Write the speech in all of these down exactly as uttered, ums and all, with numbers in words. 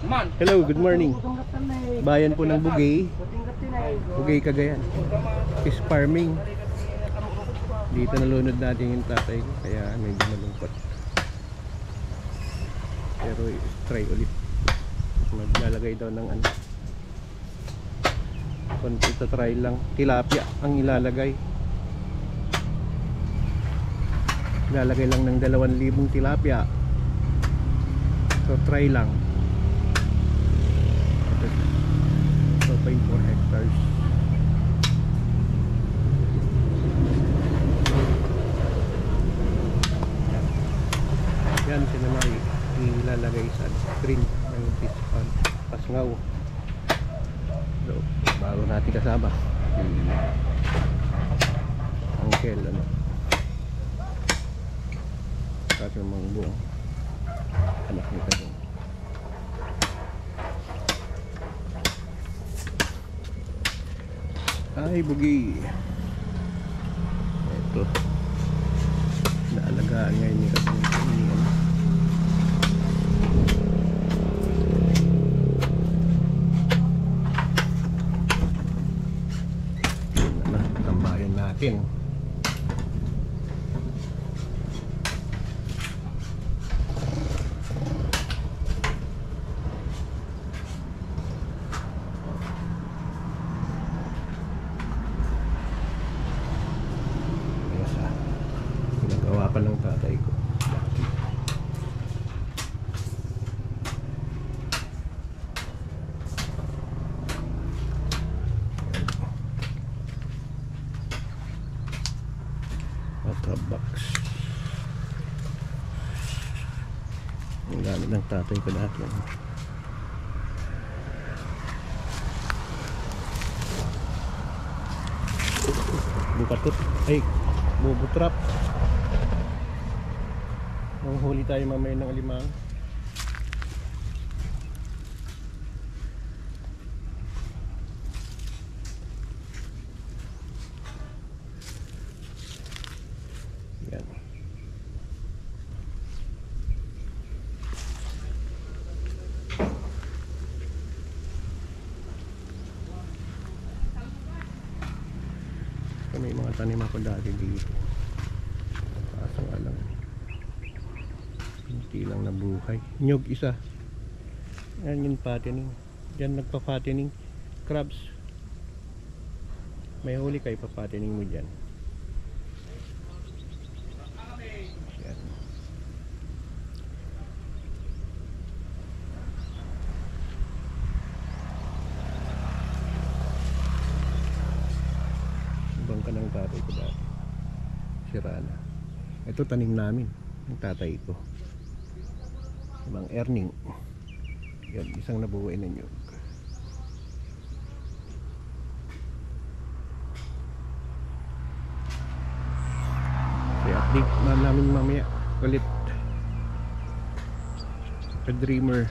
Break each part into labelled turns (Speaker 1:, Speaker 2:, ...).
Speaker 1: Hello, good morning. Bayan po ng Buguey. Buguey, Cagayan. Fish farming. Dito nalunod natin yung tatay ko, kaya medyo malungkot. Pero try ulit. Maglalagay daw ng ano. Konti sa try lang. Tilapia ang ilalagay. Ilalagay lang ng dalawang libong tilapia. So try lang. two point four hectares. Yan sinamay ilalagay sa screen ng fish pond Pasngaw. So bago natin kasama si Uncle ano kasi mga buong anak nito doon. Ay Buguey, ito naalagaan ngayon ni kasing kaniyan. Yun na, tambayan natin. Gawa pa ng tatay ko. Water box. Ang gamit ng tatay ko dati. Bukatot. Ay, bubutrap. Manghuli tayo mamaya ng alimang. Yan. May mga tanim ako dati dito. Kaso nga lang hindi lang nabuhay. Nyog isa. Yan yung fattening. Yan nagpa-fattening crabs. May huli kayo pa-fattening mo dyan. Yan. Ibang ka ng tatay ko dati. Sira na. Ito tanim namin ng tatay ko. Ibang earning. Yan, isang nabuhay na nyug. Kaya update na namin mamaya ulit sa dreamer.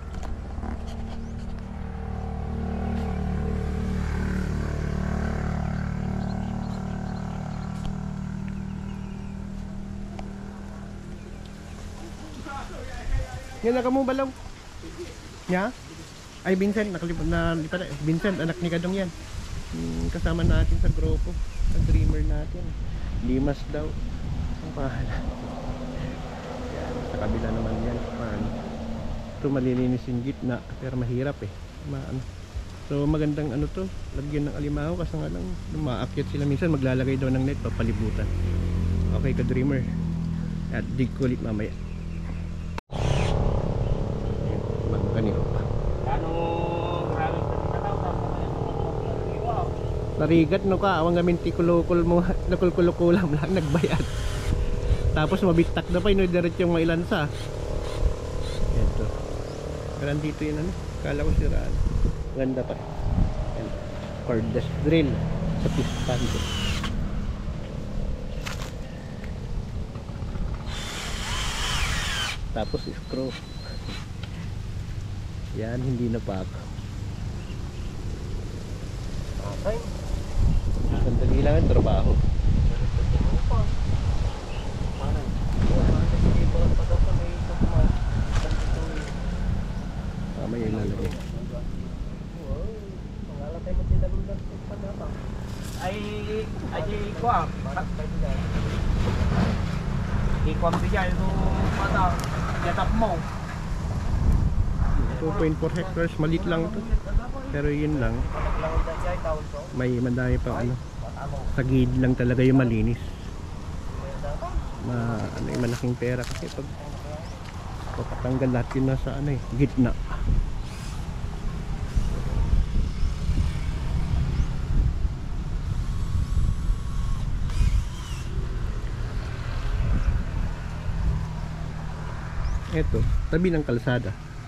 Speaker 1: Yan na mo balaw. Nya? Ay Vincent, nakalipad na lipat. Vincent, anak ni Kadong yan. Hmm, kasama natin sa grupo, sa dreamer natin. Limas daw. Ang pahala. Yan, sa kabila naman yan. Paano? Ito malilinis yung gitna, pero mahirap eh. Maano. So magandang ano to, lagyan ng alimango kasi nga lang lumaakyat sila minsan, maglalagay daw ng net papalibutan. Okay ka dreamer. At dig ko ulit mamaya. Narigat no ka, awang gamin tikulukul mo, nakulkulukulam lang, nagbayad. Tapos mabitak na pa, ino-direct yung mailansa. Ito. Pero dito yun ano, kala ko siraan. Ganda pa. Yan. Cordless drill sa pistan ko. Tapos screw. Yan, hindi na pa ako. Okay. Sandali lang ang trabaho. Mamaya ilalagay.
Speaker 2: Ay, ay ko ah. Ikom bigay no mata. Yatap mo.
Speaker 1: two point four hectares, maliit lang to. Pero yun lang. May madami pang ano. Sa gilid lang talaga yung malinis. Ma ano yung malaking pera kasi pag papatanggal lahat yun nasa ano eh, gitna. Ito, tabi ng kalsada.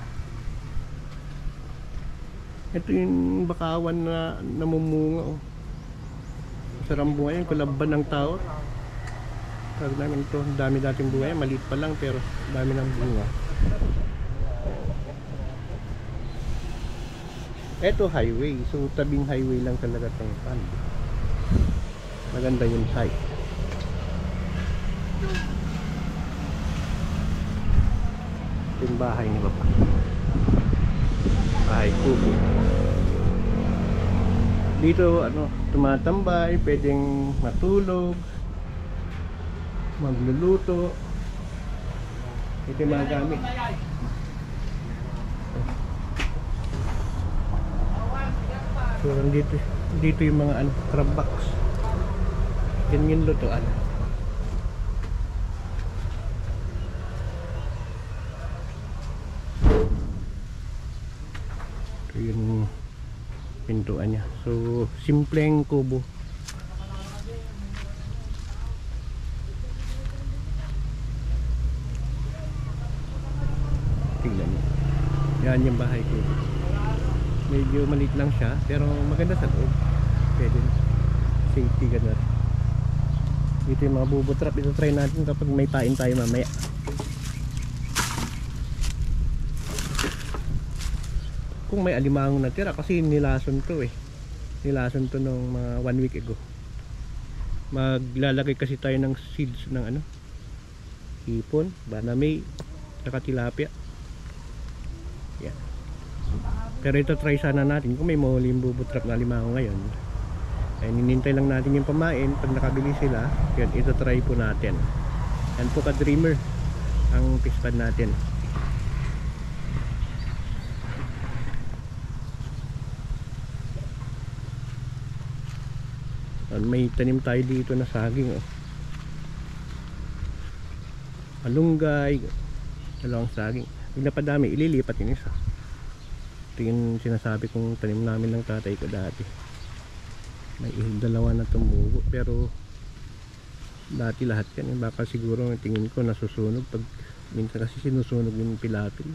Speaker 1: Ito yung bakawan na namumunga oh. Sarang bunga yan, kulaban ng tao. Sabi namin ito, dami dating bunga yan, maliit pa lang pero dami ng bunga. Ito highway, so tabing highway lang talaga itong pan. Maganda yung site. Ito yung bahay ni Papa. Bahay kubo. Dito ano, tumatambay, pwedeng matulog, magluluto. Ito yung mga gamit. So dito, dito yung mga ano, crab box. Yan yung lutuan. Ito yung pintuan niya. So simpleng kubo. Tingnan niyo. Yan yung bahay ko. Medyo maliit lang siya pero maganda sa loob. Pwede safety ka na. Dito yung mga bubutrap. Ito try natin kapag may pain tayo mamaya. Kung may alimango na tira kasi nilason to eh. Nilason to nung mga one week ago. Maglalagay kasi tayo ng seeds ng ano, hipon, banamay, saka tilapia. Yan. Pero ito try sana natin kung may mahuli yung bubutrap na alimango ngayon. Ay ninintay lang natin yung pamain. Pag nakabili sila, yun, ito try po natin. Yan po ka-dreamer ang pispan natin. May tanim tayo dito na saging oh. Malunggay, dalawang saging. Pag napadami, ililipat yun isa. Ito yung sinasabi kong tanim namin ng tatay ko dati. May dalawa na tumubo pero dati lahat yan eh. Baka siguro tingin ko nasusunog pag minsan kasi sinusunog yung pilapil.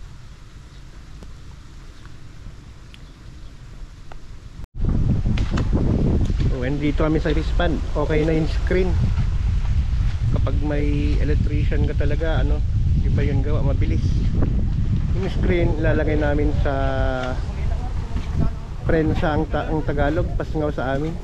Speaker 1: When dito kami sa Rispan, okay na yung screen. Kapag may electrician ka talaga, ano, iba yung gawa, mabilis. Yung screen, ilalagay namin sa prensa ang, ta ang Tagalog, pasngaw sa amin.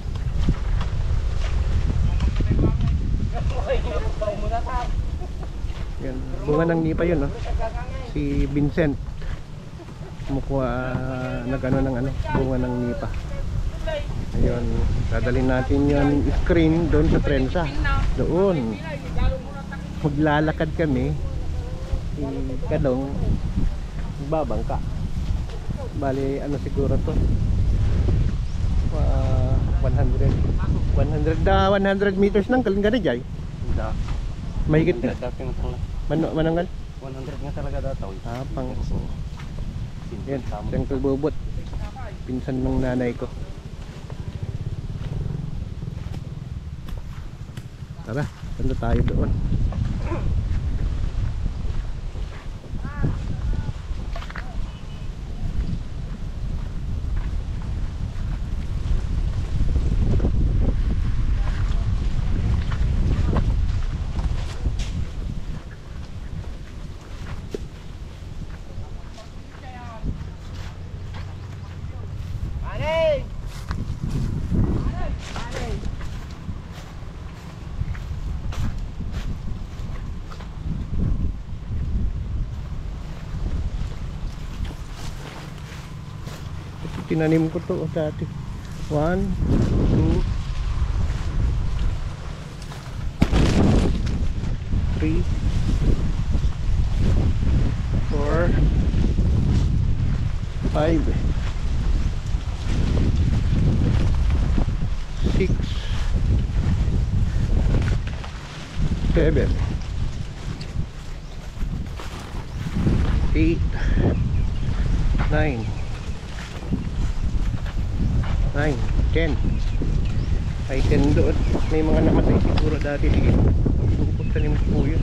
Speaker 1: Yan, bunga ng nipa yun, no? Si Vincent. Kumukuha, uh, nag-ano ng ano, bunga ng nipa. Ayun, dadalhin natin yung screen doon sa prensa. Doon. Maglalakad kami. Si Kadong babangka. Bali, ano siguro to? Uh, one hundred. one hundred, uh, one hundred meters nang kaling gana jay.
Speaker 2: Da.
Speaker 1: Mahigit na. Mano, mananggal?
Speaker 2: one hundred nga talaga dataw.
Speaker 1: Ah, pang. Yan, siyang kalbubot. Pinsan ng nanay ko. Tara, punta tayo doon. Tinanim ko to dati. One, two, three, four, five, six, seven, eight, nine, nine, ten. Ay ten doon. May mga namatay siguro dati dito. Tanim ko po yun.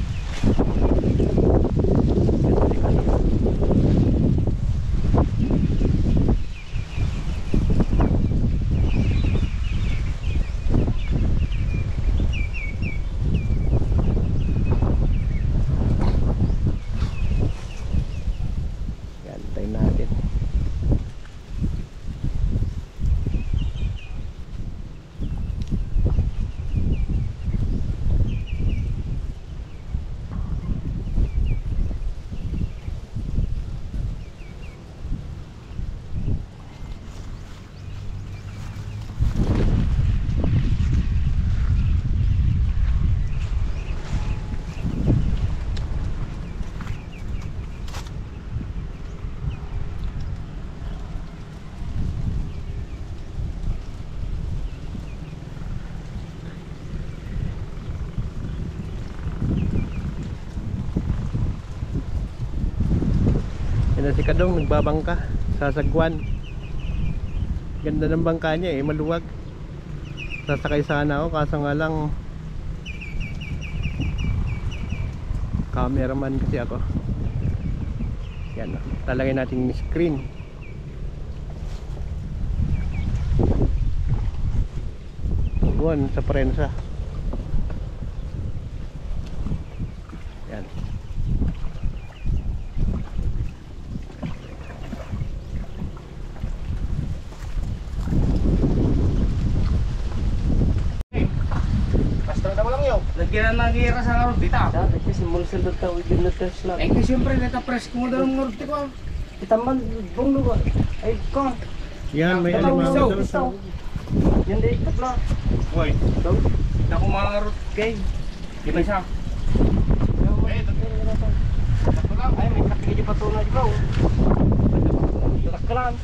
Speaker 1: Yan, tayo natin. Yan na si Kadong, nagbabangka sa sagwan. Ganda ng bangka niya eh, maluwag. Sasakay sana ako kaso nga lang cameraman kasi ako. Yan, talagay natin yung screen. Buwan sa prensa. Yan.
Speaker 2: Lagyan na nag-iira sa ngarod dito.
Speaker 3: Dati kasi mula sa lutaw, yun na test lang.
Speaker 2: Eh kasi siyempre neta press ko mo daw ng ngarod ko.
Speaker 3: Kita man, bong luwa. Ay, ko.
Speaker 1: Yan, may
Speaker 2: Dalaw,
Speaker 1: alimango
Speaker 2: isaw,
Speaker 1: doon sa...
Speaker 3: Yan di, kapla.
Speaker 2: Hoy,
Speaker 3: Daw.
Speaker 2: ako mga ngarod kay. Di ba isa?
Speaker 3: Ay, may kakigil yung patunay di ba? Tutak ka lang.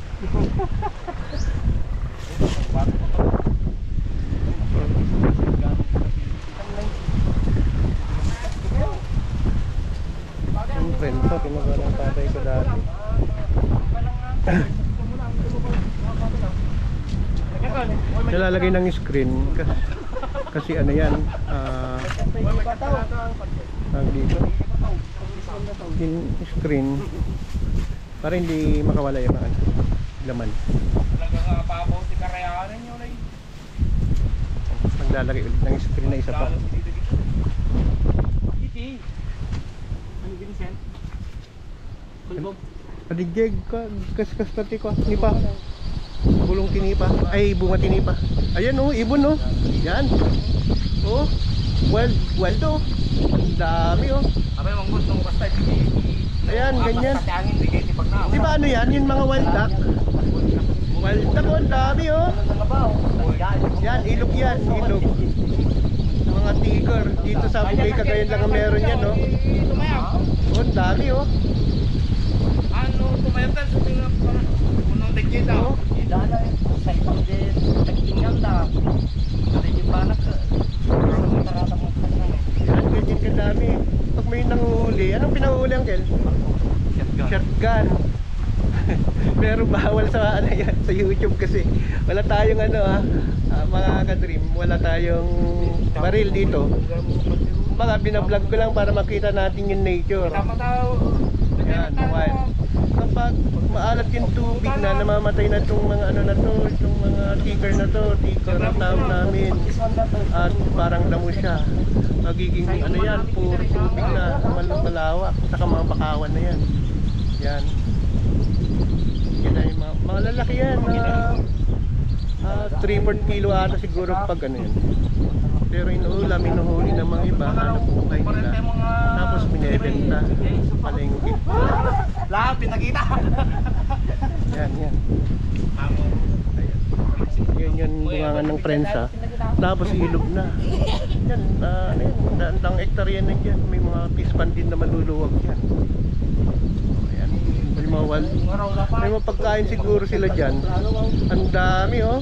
Speaker 1: Yung prensa, pinagawa ng tatay ko dati. Nilalagay ng screen kasi, kasi ano yan, ah, tawag dito, yung screen para hindi makawala yung ano, laman.
Speaker 2: Talaga nga papaw si Cagayan nyo na yun.
Speaker 1: Maglalagay ulit ng screen na isa pa.
Speaker 2: Iti. Ano Vincent? Kulbog.
Speaker 1: Adigeg ka, kaskas pati ko, nipa. Bulong tinipa, ay bunga tinipa. Ayan oh, ibon oh. Yan. Oh, wild, wild oh. Ang dami oh.
Speaker 2: Abay manggut nung basta hindi.
Speaker 1: Ayan, ganyan.
Speaker 2: Katangin di kayo tipag na.
Speaker 1: Di ba ano yan? Yung mga wild duck. Wild duck oh, ang dami oh. Yan, ilog yan, ilog. Mga tiger. Dito sa Buguey, Cagayan lang ang meron yan oh.
Speaker 2: Tumayang.
Speaker 1: Oh, ang dami oh.
Speaker 2: Ano tumayang tan sa tingnan parang unang dekade daw.
Speaker 3: Dala eh, sa ibang din, tagtingan da. Ada yung banak ka. Tarata mo ka na.
Speaker 1: Yan, ganyan kadami. Pag may nanguhuli, anong pinanguhuli ang Kel?
Speaker 2: Shotgun.
Speaker 1: Shotgun. Pero bawal sa ano yan, sa YouTube kasi wala tayong ano ah, ah, mga ka-dream, wala tayong baril dito. Baka binablog ko lang para makita natin yung nature.
Speaker 2: Tama tao.
Speaker 1: Yan, wild. Kapag maalat yung tubig na, namamatay na itong mga ano na to, itong mga tiger na to, tiger ang tawag namin. At parang damo siya. Magiging ano yan, puro tubig na, mal- malawak. Saka mga bakawan na yan. Yan. Yan na yung mga, mga lalaki yan. three to four kilo ata siguro pag ano yan. Pero inuulam, inuhuli ng mga iba, hanap buhay nila. Tapos binibenta, palengke.
Speaker 2: Lahat pinakita.
Speaker 1: Yan, yan. Ayan. Yun yung bungangan ng prensa. Tapos ilog na. Yan, uh, ano yan, daang hektarya na dyan. May mga fish pond din na maluluwag yan. Ayan, may mga wild. May mga pagkain siguro sila dyan. Ang dami oh.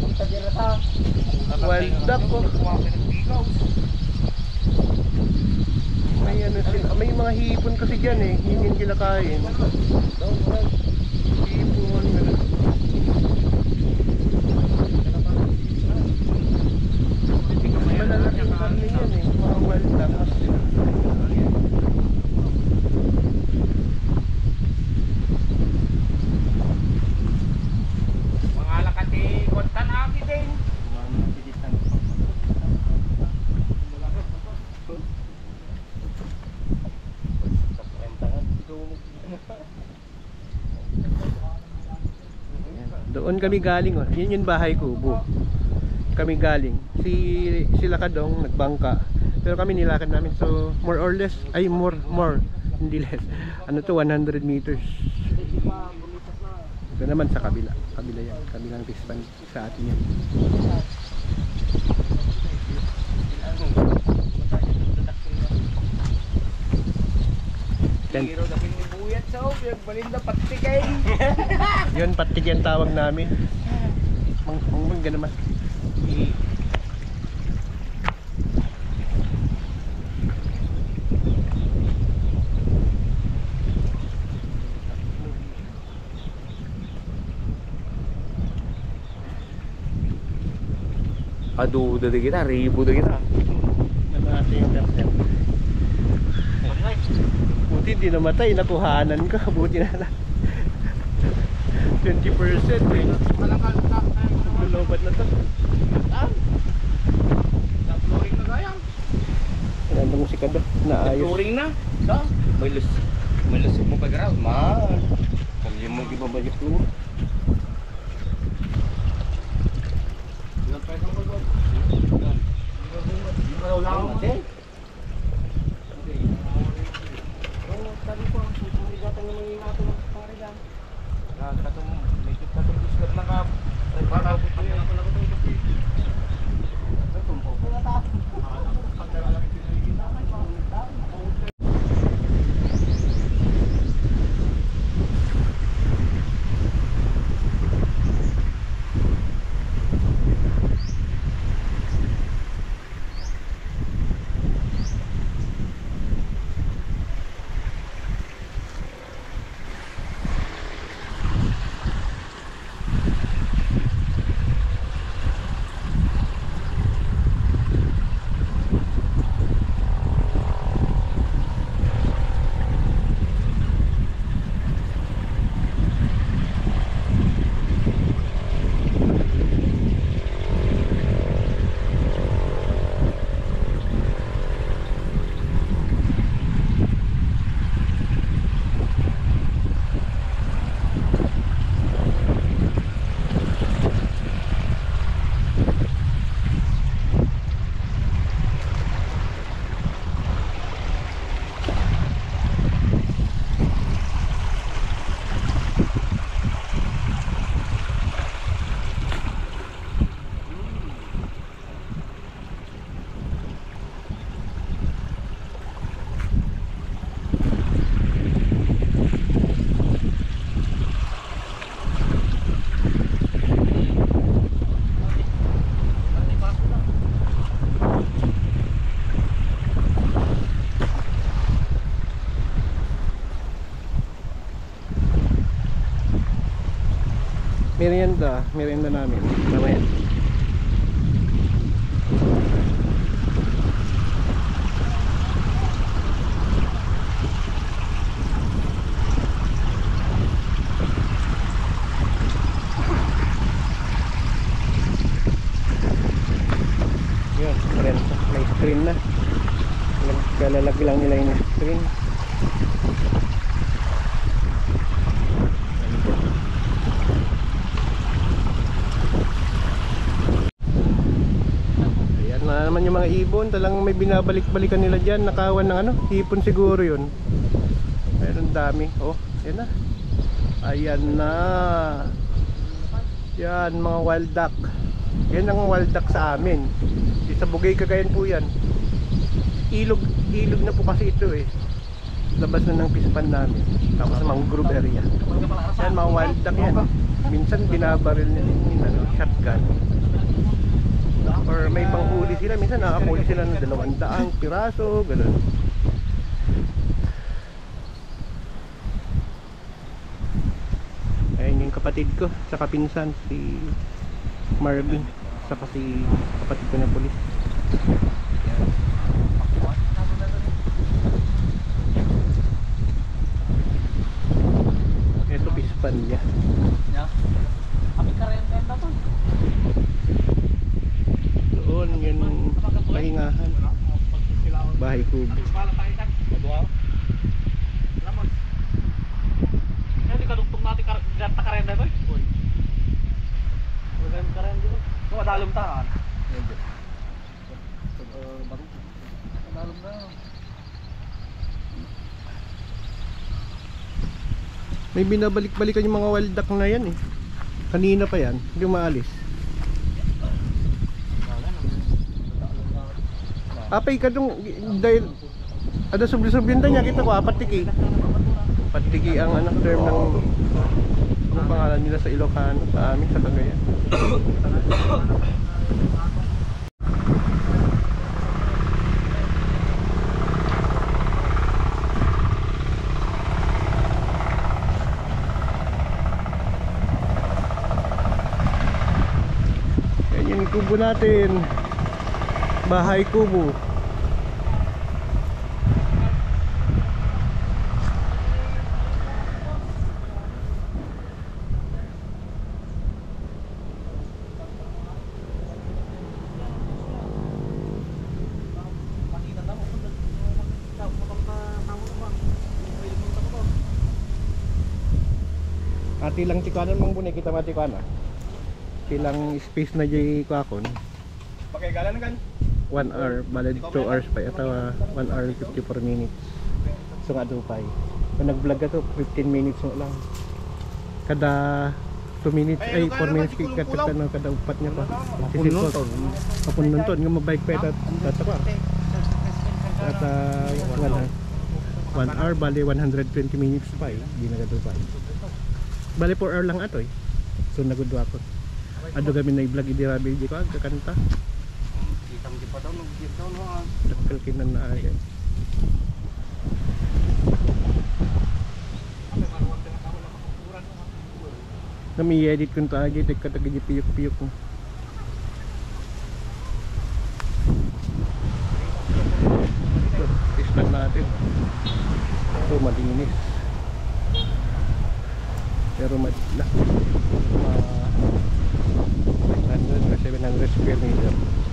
Speaker 1: Wild duck oh. May ano sila, may mga hipon kasi dyan eh. Yun yung kinakain. Hipon, gano'n. Malalaking kami yan eh, mga wild ducks.
Speaker 2: Mga lakati, kontan aki din.
Speaker 1: Doon kami galing oh. Yun yung bahay ko, Bu. Kami galing. Si sila Kadong nagbangka. Pero kami nilakad namin. So more or less, ay more more hindi less. Ano to, one hundred meters. Ito naman sa kabila. Kabila yan. Kabilang pispan sa atin yan. Yan. Yun, patik yan tawag namin. Mang mang ganun naman.
Speaker 2: Aduh, udah kita, ribu udah kita.
Speaker 1: Malaki yung percent. Buti di namatay, nakuhanan ka. Buti na lang. twenty percent eh. Lulobat na to.
Speaker 2: Flooring na gayang.
Speaker 1: Nandang musika do, naayos.
Speaker 2: Flooring na. Da. May lus. May lus mo pa garaw. Man. Kali mo gibabalik ko.
Speaker 1: Merienda, merienda namin. Mamaya. Yun, merienda. May screen na. Nagkalalagay lang nila yung screen. Naman yung mga ibon, talang may binabalik-balikan nila dyan, nakawan ng ano, hipon siguro yun. Meron dami. Oh, yan na. Ayan na. Yan, mga wild duck. Yan ang wild duck sa amin. Di sa Buguey, Cagayan po yan. Ilog, ilog na po kasi ito eh. Labas na ng pispan namin. Tapos sa mangrove area. Yan, mga wild duck yan. Minsan binabaril nila yung ano, shotgun. Or may panghuli sila. Minsan nakakahuli sila ng dalawang daang piraso, gano'n. Ayan yung kapatid ko, saka pinsan si Marvin, saka si kapatid ko na pulis. Ito pispan niya. Doon yun pahingahan. Bahay kubo.
Speaker 3: Kadugtong natin karenta karenta ba? Uy. Karenta karenta ba? Kung adalom ta. Medyo. Uh, baru. Adalom na.
Speaker 1: May binabalik-balikan yung mga wild duck na yan eh. Kanina pa yan, hindi maalis. Apay ka dong dahil ada subli-sublin niya kita ko apat tiki. Patiki ang anak term ng ang pangalan nila sa Ilocano, sa amin sa Cagayan. Yan yung kubo natin. Bahay kubo. Ati lang tikanan mong bunay kita matikanan. Tilang space na jay kakon.
Speaker 2: Pakai galan kan?
Speaker 1: one hour, balad two hours pa atawa one hour fifty-four minutes. So nga dupay. Kung nag-vlog ka to fifteen minutes mo lang. Kada two minutes ay four minutes kita no kada upat niya pa. Kasi ko kapun nunton nga mabike pa ita tatapa. At uh, wala one hour bali one hundred twenty minutes pa eh. Di na gadupay. Bali four hour lang ato eh. So nagudwa ko. Ado kami na i-vlog idirabi di ko agkakanta.
Speaker 2: Kita mo pa daw nung git daw no.
Speaker 1: Dakal kinan na ay. Nami edit kun ta agi tek katag di piyok-piyok mo. Istan natin. Ito malinis. Pero madla. Ma five hundred or seven hundred square meter.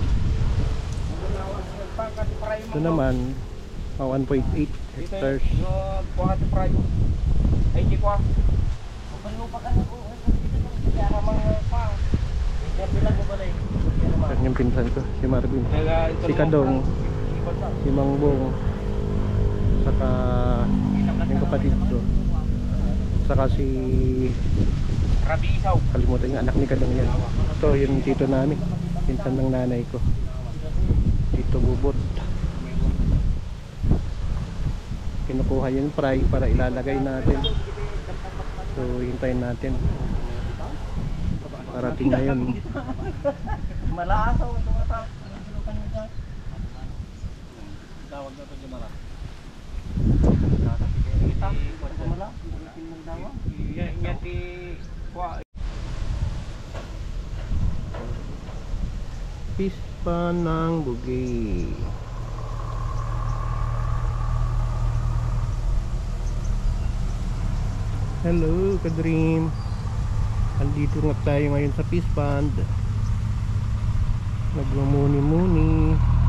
Speaker 1: Ito naman uh, one point eight hectares.
Speaker 2: Kuha ti prayo. Ay di ko.
Speaker 3: Ano pa ka na ko? Kaya mga pa. Kaya bilang mo balay.
Speaker 1: Yan yung pinsan ko, si Marvin. Si Kadong, si Mangbong, saka yung kapatid ko, saka si
Speaker 2: Rabi isaw.
Speaker 1: kalimutan yung anak ni Kadong yan. Ito yung tito namin, pinsan ng nanay ko, Tito Bubot. Kinukuha yung fry para ilalagay natin. So hintayin natin. Parating na yun.
Speaker 3: Malasaw ito ata. Tawag na ito Jumara. Kita, mala, bulitin ng dawa.
Speaker 2: Yan ti kuha.
Speaker 1: Pispa ng Buguey. Hello, ka-dream. Andito nga tayo ngayon sa Peace Pond. Nagmumuni-muni.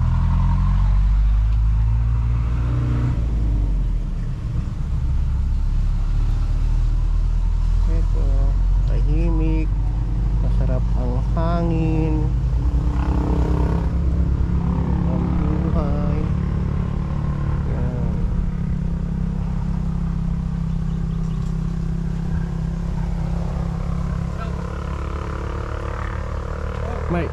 Speaker 1: Ito, tahimik. Masarap ang hangin. Ang buhay. Yan. Mike.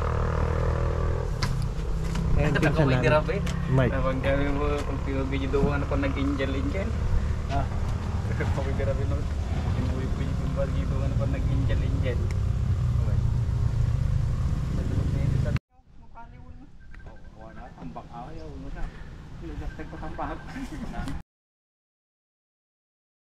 Speaker 1: Ayan, pinsan
Speaker 2: Nakaway
Speaker 1: namin.
Speaker 2: dirap eh.
Speaker 1: Mike.
Speaker 2: Napag kami mo, kung pinag-video doon ako nag-angel-angel. Ah, nakaway dirap eh. Pinuwi ko yung kumbagi doon ako nag-angel-angel. Okay. Mukha ni Uno. Oo, wala. Ambak ayaw. Wala. Pinagdastag ko sa pahag.